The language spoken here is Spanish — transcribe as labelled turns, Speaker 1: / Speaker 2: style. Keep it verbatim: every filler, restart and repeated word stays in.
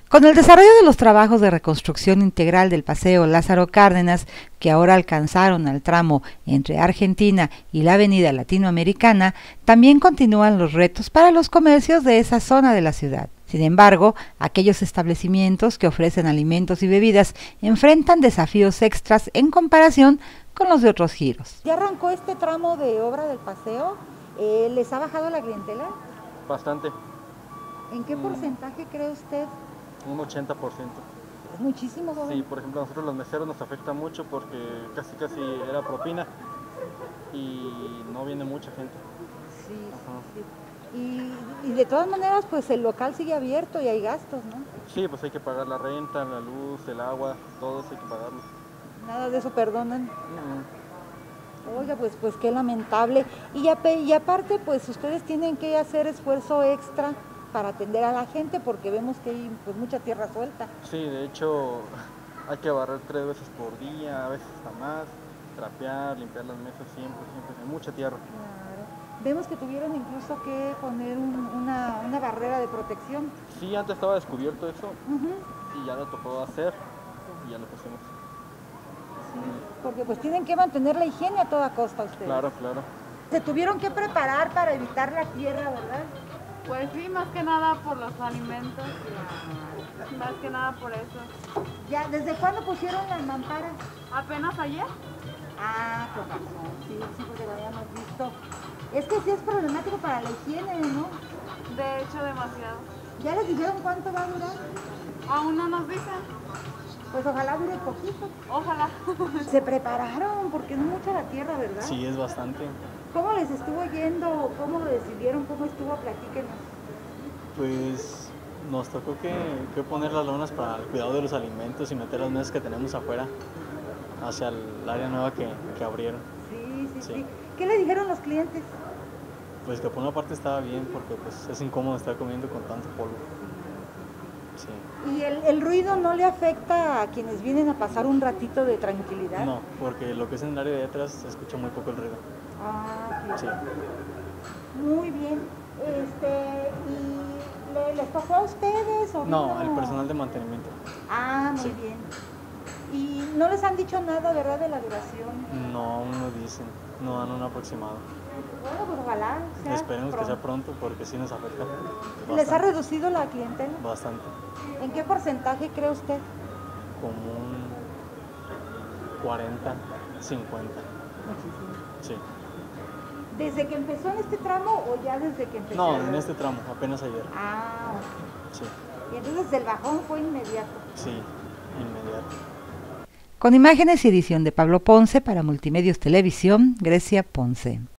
Speaker 1: Con el desarrollo de los trabajos de reconstrucción integral del Paseo Lázaro Cárdenas, que ahora alcanzaron al tramo entre Argentina y la Avenida Latinoamericana, también continúan los retos para los comercios de esa zona de la ciudad. Sin embargo, aquellos establecimientos que ofrecen alimentos y bebidas enfrentan desafíos extras en comparación con los de otros giros.
Speaker 2: ¿Ya arrancó este tramo de obra del paseo? Eh, ¿Les ha bajado la clientela?
Speaker 3: Bastante.
Speaker 2: ¿En qué porcentaje mm. cree usted?
Speaker 3: Un ochenta por ciento.
Speaker 2: Es muchísimo, joven.
Speaker 3: Sí, por ejemplo, a nosotros los meseros nos afecta mucho porque casi casi era propina y no viene mucha gente.
Speaker 2: Sí, sí, sí. Y, y de todas maneras, pues el local sigue abierto y hay gastos, ¿no?
Speaker 3: Sí, pues hay que pagar la renta, la luz, el agua, todo eso hay que pagarlo.
Speaker 2: Nada de eso perdonan.
Speaker 3: Mm.
Speaker 2: Oiga, pues, pues qué lamentable. Y, ya, y aparte, pues ustedes tienen que hacer esfuerzo extra para atender a la gente porque vemos que hay pues mucha tierra suelta.
Speaker 3: Sí, de hecho hay que barrer tres veces por día, a veces hasta más, trapear, limpiar las mesas siempre, siempre, hay mucha tierra.
Speaker 2: Claro. Vemos que tuvieron incluso que poner un, una, una barrera de protección.
Speaker 3: Sí, antes estaba descubierto eso
Speaker 2: uh-huh.
Speaker 3: y ya lo tocó hacer y ya lo pusimos.
Speaker 2: Sí, porque pues tienen que mantener la higiene a toda costa ustedes.
Speaker 3: Claro, claro.
Speaker 2: Se tuvieron que preparar para evitar la tierra, ¿verdad?
Speaker 4: Pues sí, más que nada por los alimentos, más que nada por eso.
Speaker 2: Ya, ¿desde cuándo pusieron las mamparas?
Speaker 4: ¿Apenas ayer?
Speaker 2: Ah, con razón, sí, sí, porque lo habíamos visto. Es que sí es problemático para la higiene, ¿no?
Speaker 4: De hecho, demasiado.
Speaker 2: ¿Ya les dijeron cuánto va a durar?
Speaker 4: Aún no nos dicen.
Speaker 2: Pues ojalá dure poquito.
Speaker 4: Ojalá.
Speaker 2: Se prepararon, porque es mucha la tierra, ¿verdad?
Speaker 3: Sí, es bastante.
Speaker 2: ¿Cómo les estuvo yendo? ¿Cómo lo decidieron? ¿Cómo estuvo? Platíquenos.
Speaker 3: Pues nos tocó que, que poner las lonas para el cuidado de los alimentos y meter las mesas que tenemos afuera hacia el área nueva que, que abrieron.
Speaker 2: Sí, sí, sí, sí. ¿Qué le dijeron los clientes?
Speaker 3: Pues que por una parte estaba bien porque pues es incómodo estar comiendo con tanto polvo. Sí.
Speaker 2: ¿Y el, el ruido no le afecta a quienes vienen a pasar un ratito de tranquilidad?
Speaker 3: No, porque lo que es en el área de atrás se escucha muy poco el ruido.
Speaker 2: Ah, claro.
Speaker 3: Sí.
Speaker 2: Muy bien. Este, ¿y le, les tocó a ustedes o
Speaker 3: no?
Speaker 2: No,
Speaker 3: el personal de mantenimiento.
Speaker 2: Ah, muy sí. bien. ¿Y no les han dicho nada, verdad, de la duración?
Speaker 3: No, aún no dicen, no dan un aproximado.
Speaker 2: Bueno, pues ojalá sea
Speaker 3: Esperemos
Speaker 2: pronto.
Speaker 3: que sea pronto porque sí nos afecta.
Speaker 2: Bastante. ¿Les ha reducido la clientela?
Speaker 3: Bastante.
Speaker 2: ¿En qué porcentaje cree usted?
Speaker 3: Como un cuarenta, cincuenta.
Speaker 2: Muchísimo.
Speaker 3: Sí.
Speaker 2: ¿Desde que empezó en este tramo o ya desde que empezó?
Speaker 3: No, en este tramo, apenas ayer.
Speaker 2: Ah, ok.
Speaker 3: Sí.
Speaker 2: Y entonces el bajón fue inmediato.
Speaker 3: Sí, inmediato.
Speaker 1: Con imágenes y edición de Pablo Ponce para Multimedios Televisión, Grecia Ponce.